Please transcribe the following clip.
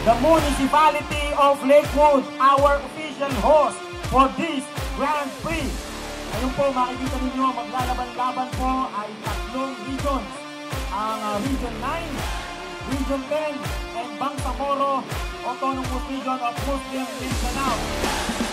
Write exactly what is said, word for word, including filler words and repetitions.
the municipality of Lakewood, our official host for this Grand Prix. Ngayon po, makikita ninyo, maglalaban-laban po ay tatlong regions. Ang uh, Region nine, Region ten, and Bangsamoro Autonomous Region of Muslim Mindanao.